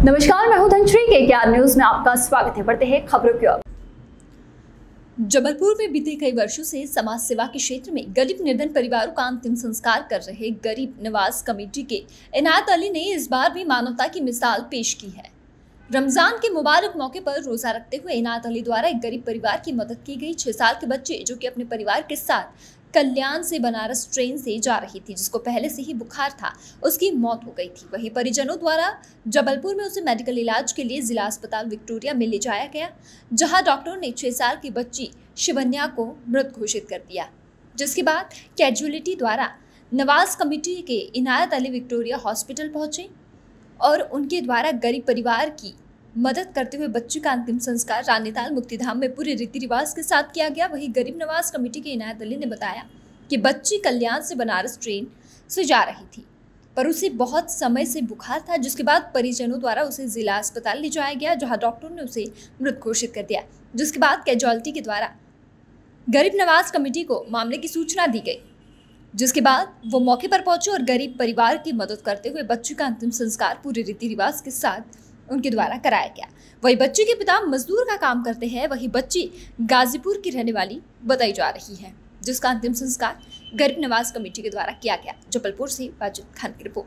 नमस्कार, मैं हूं धनश्री के न्यूज में आपका स्वागत है। बढ़ते हैं खबरों की ओर। जबलपुर में बीते कई वर्षों से समाज सेवा के क्षेत्र में गरीब निर्धन परिवारों का अंतिम संस्कार कर रहे गरीब नवाज कमेटी के इनायत अली ने इस बार भी मानवता की मिसाल पेश की है। रमजान के मुबारक मौके पर रोजा रखते हुए इनायत अली द्वारा एक गरीब परिवार की मदद की गई। 6 साल के बच्चे जो कि अपने परिवार के साथ कल्याण से बनारस ट्रेन से जा रही थी, जिसको पहले से ही बुखार था, उसकी मौत हो गई थी। वहीं परिजनों द्वारा जबलपुर में उसे मेडिकल इलाज के लिए जिला अस्पताल विक्टोरिया में ले जाया गया, जहां डॉक्टरों ने 6 साल की बच्ची शिवन्या को मृत घोषित कर दिया। जिसके बाद कैजुअलिटी द्वारा नवाज कमेटी के इनायत अली विक्टोरिया हॉस्पिटल पहुंचे और उनके द्वारा गरीब परिवार की मदद करते हुए बच्ची का अंतिम संस्कार रानीताल मुक्तिधाम में पूरे रीति रिवाज के साथ किया गया। वहीं गरीब नवाज कमेटी के इनायत अली ने बताया कि बच्ची कल्याण से बनारस ट्रेन से जा रही थी, पर उसे बहुत समय से बुखार था, जिसके बाद परिजनों द्वारा उसे जिला अस्पताल ले जाया गया, जहां डॉक्टरों ने उसे मृत घोषित कर दिया। जिसके बाद कैजुअलिटी के द्वारा गरीब नवाज कमेटी को मामले की सूचना दी गई, जिसके बाद वो मौके पर पहुंचे और गरीब परिवार की मदद करते हुए बच्ची का अंतिम संस्कार पूरे रीति रिवाज के साथ उनके द्वारा कराया गया। वही बच्ची के पिता मजदूर का काम करते हैं, वही बच्ची गाजीपुर की रहने वाली बताई जा रही है, जिसका अंतिम संस्कार गरीब नवाज कमेटी के द्वारा किया गया। जबलपुर से वाजिद खान की रिपोर्ट।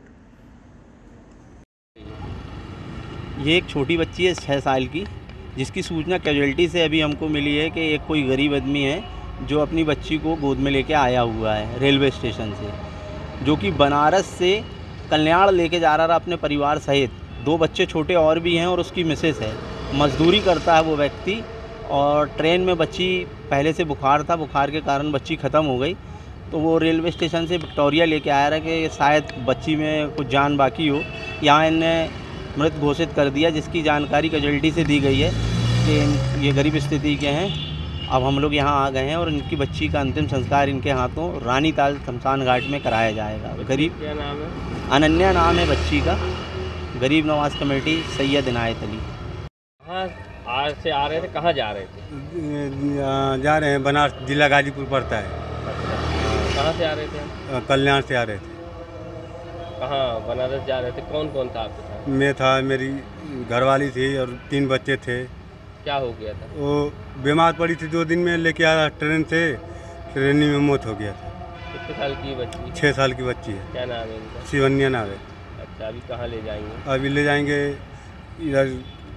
ये एक छोटी बच्ची है 6 साल की, जिसकी सूचना कैजुअलिटी से अभी हमको मिली है कि एक कोई गरीब आदमी है जो अपनी बच्ची को गोद में लेके आया हुआ है रेलवे स्टेशन से, जो कि बनारस से कल्याण लेके जा रहा था अपने परिवार सहित। 2 बच्चे छोटे और भी हैं और उसकी मिसेस है। मजदूरी करता है वो व्यक्ति, और ट्रेन में बच्ची पहले से बुखार था, बुखार के कारण बच्ची ख़त्म हो गई, तो वो रेलवे स्टेशन से विक्टोरिया लेके आया रहा कि शायद बच्ची में कुछ जान बाकी हो। यहाँ इन्हें मृत घोषित कर दिया, जिसकी जानकारी कैजुअलिटी से दी गई है कि ये गरीब स्थिति के हैं। अब हम लोग यहाँ आ गए हैं और इनकी बच्ची का अंतिम संस्कार इनके हाथों रानीताल शमशान घाट में कराया जाएगा। गरीब क्या नाम है? अनन्या नाम है बच्ची का। गरीब नवाज कमेटी सैयद इनायत अली। कहाँ से आ रहे थे, कहाँ जा रहे थे? जा रहे हैं बनारस, जिला गाजीपुर पड़ता है। कहाँ से आ रहे थे? कल्याण से आ रहे थे। कहाँ बनारस जा रहे थे? कौन कौन था आपके साथ? मैं था, मेरी घरवाली थी और 3 बच्चे थे। क्या हो गया था? वो बीमार पड़ी थी, 2 दिन में लेके आया ट्रेन से, ट्रेन में मौत हो गया था। कितने साल की बच्ची? 6 साल की बच्ची है। क्या नाम है इनका? शिवन्या नाम है। अच्छा, अभी कहाँ ले जाएंगे? अभी ले जाएंगे इधर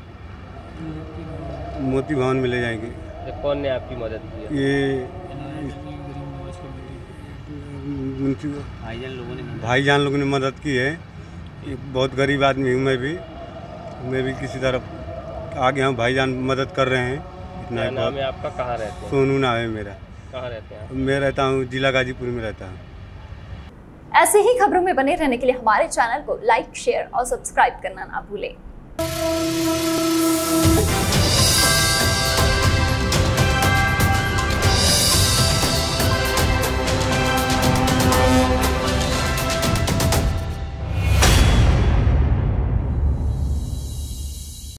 मोती भवन में ले जाएंगे। तो कौन ने आपकी मदद की? ये भाईजान लोगों ने मदद की है। ये बहुत गरीब आदमी हूँ मैं भी किसी तरफ आ गया हूँ। भाईजान मदद कर रहे हैं। इतना क्या नाम है आपका? कहाँ रहते हैं? सोनू नाम है मेरा। कहाँ रहते हैं आप? मैं रहता हूँ जिला गाजीपुर में रहता हूँ। ऐसे ही खबरों में बने रहने के लिए हमारे चैनल को लाइक, शेयर और सब्सक्राइब करना ना भूलें।